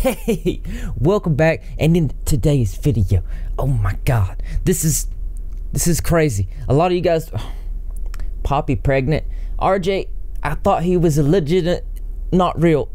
Hey, welcome back. And in today's video, oh my god, this is crazy. A lot of you guys, Poppy pregnant. RJ, I thought he was a legit, not real.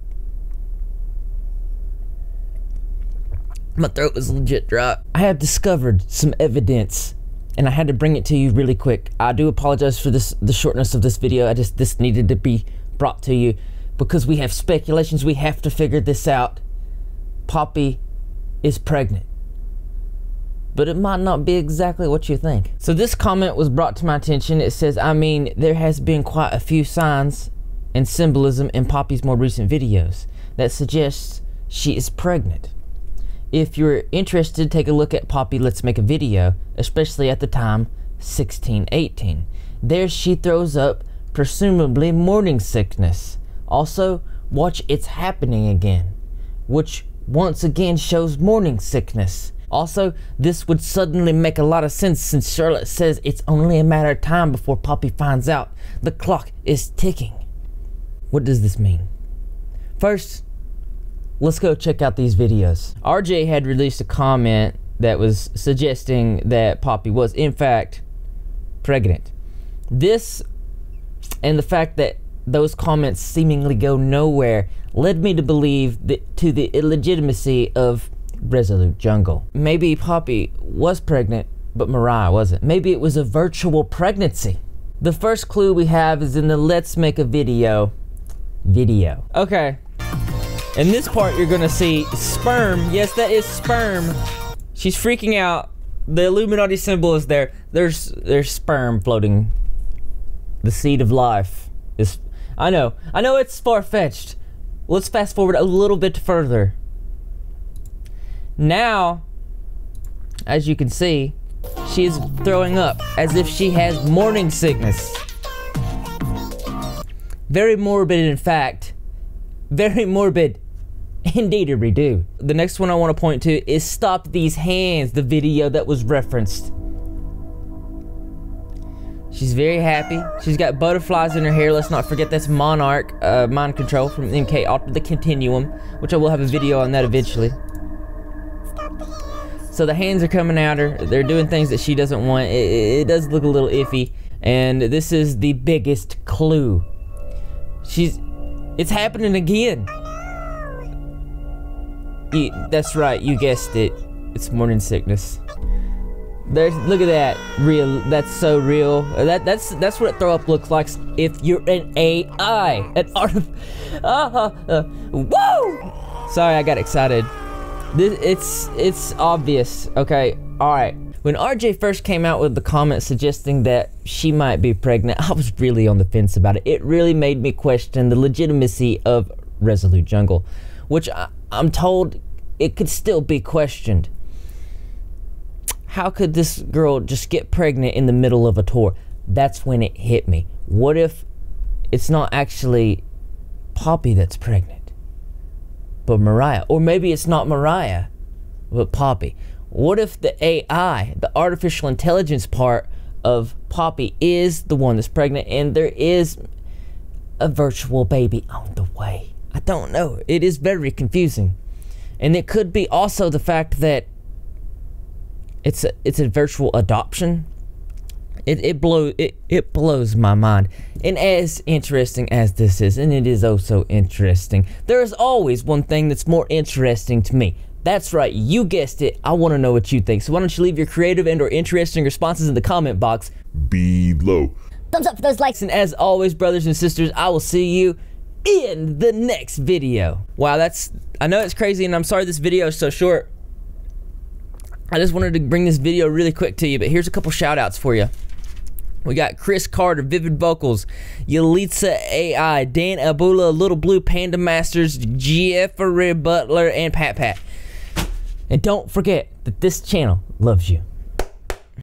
My throat was legit dry. I have discovered some evidence and I had to bring it to you really quick. I do apologize for the shortness of this video. This needed to be brought to you because we have speculations. We have to figure this out. Poppy is pregnant, but it might not be exactly what you think. So this comment was brought to my attention. It says, I mean, there has been quite a few signs and symbolism in Poppy's more recent videos that suggests she is pregnant. If you're interested, take a look at Poppy Let's Make a Video, especially at the time 16-18. There she throws up presumably morning sickness. Also, watch It's Happening Again, which once again shows morning sickness. Also, this would suddenly make a lot of sense since Charlotte says it's only a matter of time before Poppy finds out. The clock is ticking. What does this mean? First, let's go check out these videos. RJ had released a comment that was suggesting that Poppy was in fact pregnant. This and the fact that those comments seemingly go nowhere led me to believe that to the illegitimacy of Resolute Jungle. Maybe Poppy was pregnant, but Moriah wasn't. Maybe it was a virtual pregnancy. The first clue we have is in the Let's Make a Video video. Okay. In this part, you're gonna see sperm. Yes, that is sperm. She's freaking out. The Illuminati symbol is there. There's sperm floating. The seed of life is. I know it's far-fetched. Let's fast forward a little bit further. Now, as you can see, she is throwing up as if she has morning sickness. Very morbid, in fact. Very morbid. Indeed, do. The next one I want to point to is Stop These Hands, the video that was referenced. She's very happy. She's got butterflies in her hair. Let's not forget that's Monarch, Mind Control from MK Ultra, the Continuum, which I will have a video on that eventually. So the hands are coming at her. They're doing things that she doesn't want. It does look a little iffy. And this is the biggest clue. It's happening again. That's right, you guessed it. It's morning sickness. Look at that, real. That's so real. That's what throw up looks like if you're an AI, an woo! Sorry, I got excited. It's obvious. Okay, all right. When RJ first came out with the comment suggesting that she might be pregnant, I was really on the fence about it. It really made me question the legitimacy of Resolute Jungle, which I'm told it could still be questioned. How could this girl just get pregnant in the middle of a tour? That's when it hit me. What if it's not actually Poppy that's pregnant, but Moriah? Or maybe it's not Moriah, but Poppy. What if the AI, the artificial intelligence part of Poppy, is the one that's pregnant and there is a virtual baby on the way? I don't know. It is very confusing. And it could be also the fact that it's a virtual adoption. It blows my mind. And as interesting as this is, and it is oh so interesting, there is always one thing that's more interesting to me. That's right, you guessed it. I want to know what you think. So why don't you leave your creative and or interesting responses in the comment box below. Thumbs up for those likes. And as always, brothers and sisters, I will see you in the next video. Wow, I know it's crazy, and I'm sorry this video is so short. I just wanted to bring this video really quick to you, but here's a couple shout outs for you. We got Chris Carter, Vivid Vocals, Yalitza AI, Dan Abula, Little Blue Panda Masters, Jeffrey Butler, and Pat. And don't forget that this channel loves you.